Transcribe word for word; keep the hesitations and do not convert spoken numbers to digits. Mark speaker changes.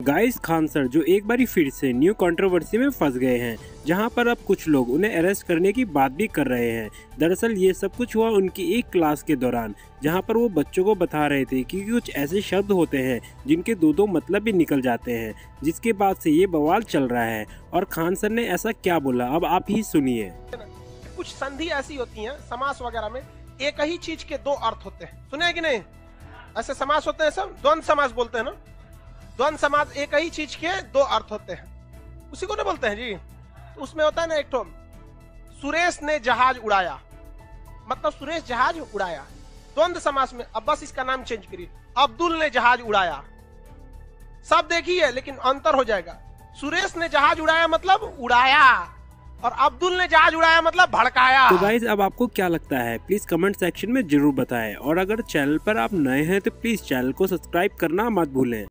Speaker 1: Guys Khan sir जो एक बारी फिर से न्यू कंट्रोवर्सी में फंस गए हैं, जहां पर अब कुछ लोग उन्हें अरेस्ट करने की बात भी कर रहे हैं। दरअसल ये सब कुछ हुआ उनकी एक क्लास के दौरान, जहां पर वो बच्चों को बता रहे थे कि कुछ ऐसे शब्द होते हैं जिनके दो दो मतलब भी निकल जाते हैं, जिसके बाद से ये बवाल चल रहा है। और खान सर ने ऐसा क्या बोला अब आप ही सुनिए।
Speaker 2: कुछ संधि ऐसी होती हैं समास वगैरह में, एक ही चीज के दो अर्थ होते हैं, सुने कि नहीं? ऐसे समास होते हैं, सब द्वंद्व समास बोलते हैं ना। द्वंद्व समास एक ही चीज के दो अर्थ होते हैं, उसी को ना बोलते हैं जी। तो उसमें होता है ना, एक तो सुरेश ने जहाज उड़ाया, मतलब सुरेश जहाज उड़ाया। द्वंद्व समास में अब बस इसका नाम चेंज करिए, अब्दुल ने जहाज उड़ाया। सब देखिए लेकिन अंतर हो जाएगा। सुरेश ने जहाज उड़ाया मतलब उड़ाया, और अब्दुल ने जहाज उड़ाया मतलब भड़काया।
Speaker 1: तो गाइज अब आपको क्या लगता है प्लीज कमेंट सेक्शन में जरूर बताएं, और अगर चैनल पर आप नए हैं तो प्लीज चैनल को सब्सक्राइब करना मत भूलें।